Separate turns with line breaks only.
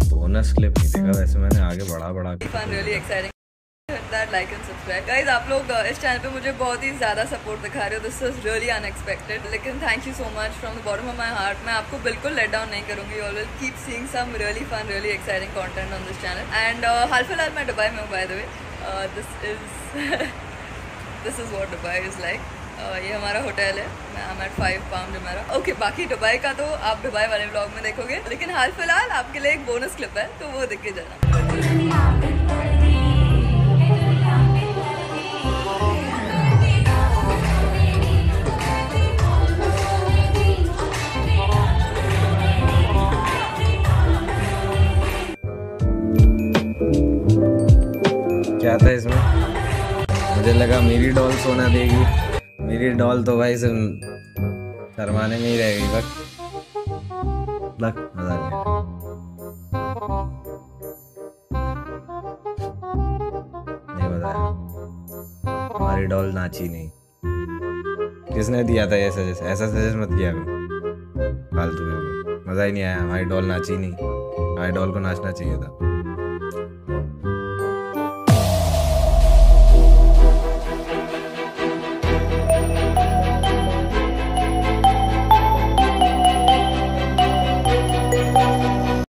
Bonus clip नहीं देखा वैसे मैंने, आगे बढ़ा
really exciting that like and subscribe guys. आप लोग इस चैनल पे मुझे बहुत ही ज़्यादा सपोर्ट दिखा रहे हो, दिस इज़ रियली अनएक्सपेक्टेड, लेकिन thank you so much from the bottom of my heart. मैं आपको बिल्कुल लेट डाउन नहीं करूँगी, all will keep seeing some really fun really exciting content on this channel. And हाल फिलहाल मैं दुबई में हूँ by the way, this is what Dubai is like. ये हमारा होटल है, मैं एम एट 5 पाउंड जुमेरा। ओके, बाकी दुबई का तो आप दुबई वाले व्लॉग में देखोगे, लेकिन हाल फिलहाल आपके लिए एक बोनस क्लिप है, तो वो देख के जाना।
क्या था इसमें, मुझे लगा मेरी डॉल सोना देगी, मेरी डॉल तो भाई शर्माने में ही रहेगी। बस मजा आ गया। नहीं मजा आया, हमारी डॉल नाची नहीं। किसने दिया था ये सजेस्ट? ऐसा सजेस्ट मत किया करो फालतू में, मजा ही नहीं आया। हमारी डॉल नाची नहीं, हमारी डॉल को नाचना चाहिए था।